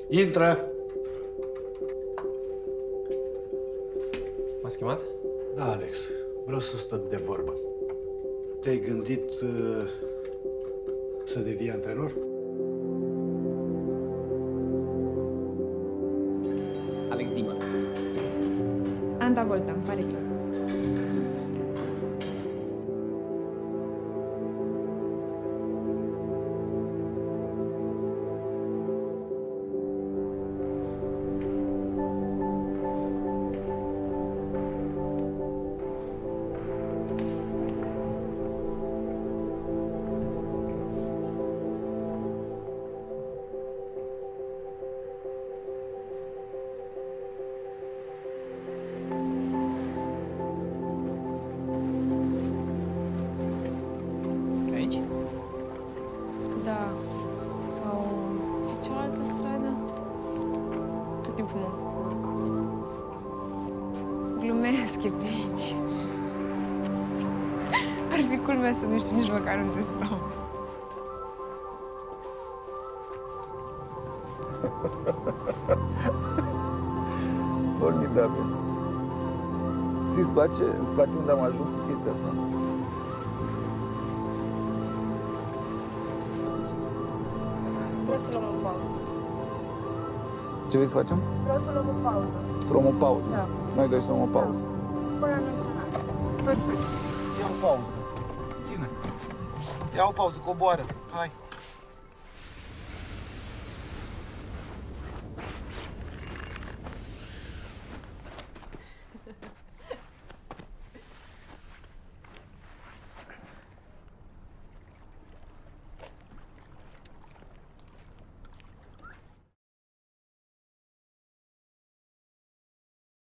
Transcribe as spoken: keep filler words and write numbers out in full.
Intră! M-ați chemat? Da, Alex. Vreau să stăm de vorbă. Te-ai gândit uh, să devii antrenor? Alex Dima. Anda Volta, îmi pare clar. Aici? Da, sau fi cealaltă stradă? Tot timpul mă încurc. Glumesc, e pe aici. Ar fi culmea să nu știu nici măcar unde stau. Formidabil. Ți-ți place? Îți place unde am ajuns cu chestia asta? Vreau să luăm o pauză. Ce vrei să facem? Vreau să luăm o pauză. Să luăm o pauză. Da. Noi doi să luăm o pauză. Până am menționat. Perfect. Ia o pauză. Ține. Ia o pauză, coboară. Hai.